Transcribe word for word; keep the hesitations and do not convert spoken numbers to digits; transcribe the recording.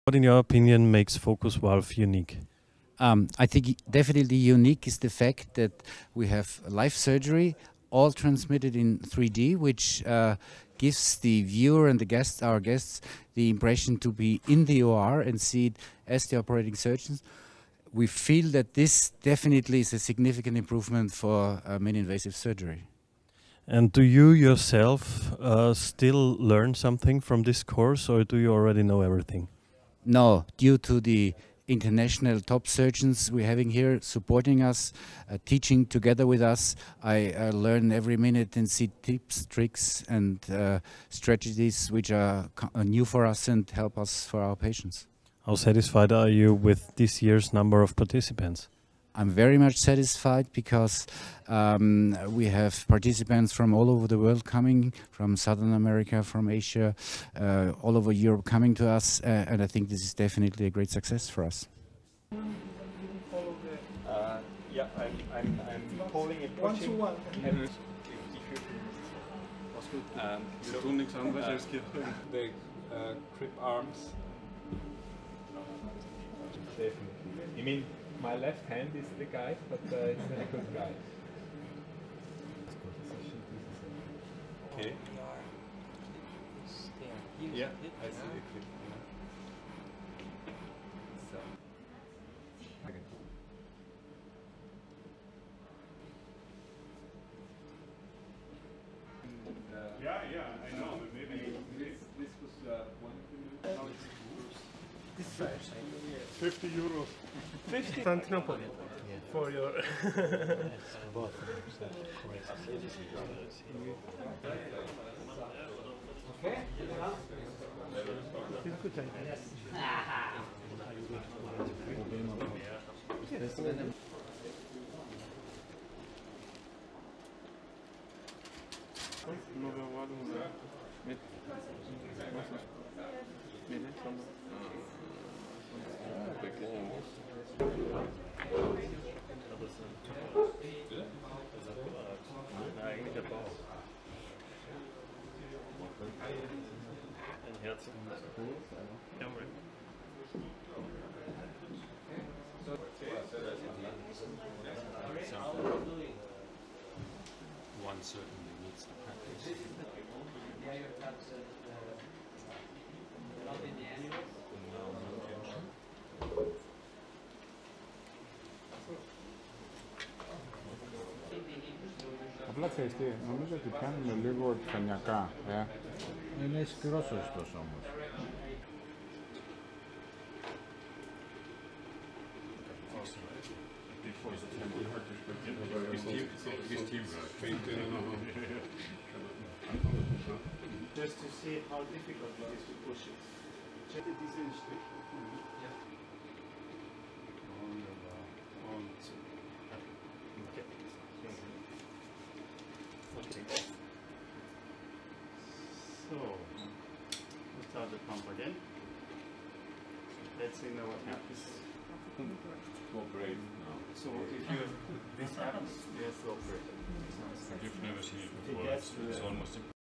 What, in your opinion, makes Focus Valve unique? Um, I think definitely unique is the fact that we have live surgery, all transmitted in three D, which uh, gives the viewer and the guests, our guests, the impression to be in the O R and see it as the operating surgeons. We feel that this definitely is a significant improvement for uh, mini-invasive surgery. And do you yourself uh, still learn something from this course, or do you already know everything? No, due to the international top surgeons we're having here supporting us, uh, teaching together with us, I uh, learn every minute and see tips, tricks and uh, strategies which are uh, new for us and help us for our patients. How satisfied are you with this year's number of participants? I'm very much satisfied because um, we have participants from all over the world coming, from Southern America, from Asia, uh, all over Europe coming to us, uh, and I think this is definitely a great success for us. Uh, yeah, I'm, I'm, I'm pulling and pushing. One to one. Um, so, uh, the uh, grip arms. Definitely. You mean my left hand is the guide, but uh, it's not a good guide. Okay. Yeah, I see the clip. So. Okay. Uh, yeah, yeah, I know. Maybe this, this was uh, one of the. This side. fifty euros. fifty? Constantinople. Yeah. For your... Okay? It's good time. One certainly needs to practice. Απλά ξέρεις τι, νομίζω ότι κάνουμε λίγο τανιακά. Ε. Είναι σκληρός ο ιστός όμως. Just to see how difficult it is to push it. Check it this in straight. Yeah. Okay. So, we'll start the pump again. Let's see now what happens. Operate now. So if you this happens, you have to operate. You've never seen it before. Yes, It's almost